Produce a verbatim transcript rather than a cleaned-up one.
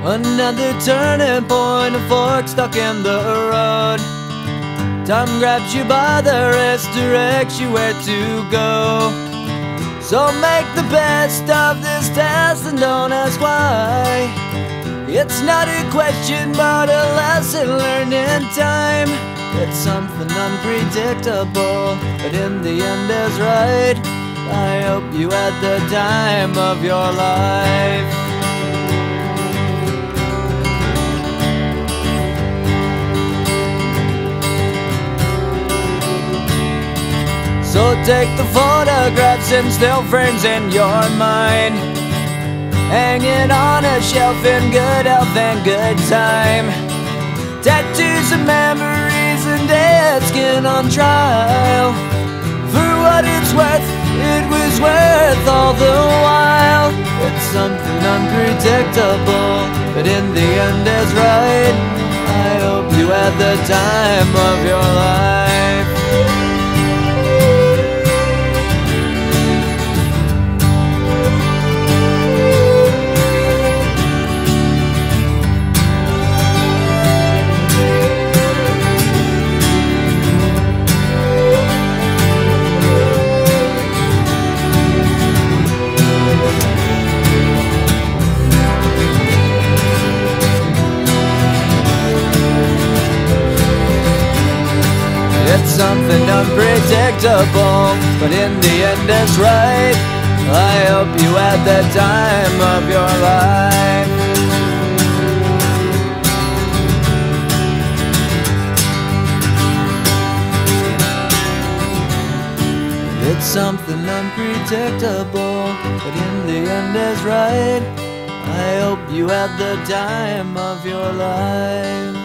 Another turning point, a fork stuck in the road. Time grabs you by the wrist, directs you where to go. So make the best of this test and don't ask why. It's not a question but a lesson learned in time. It's something unpredictable, but in the end is right. I hope you had the time of your life. So take the photographs and still frames in your mind, hanging on a shelf in good health and good time. Tattoos of memories and dead skin on trial. For what it's worth, it was worth all the while. It's something unpredictable, but in the end is right. I hope you had the time of your life. It's something unpredictable, but in the end it's right. I hope you had the time of your life. It's something unpredictable, but in the end is right. I hope you had the time of your life.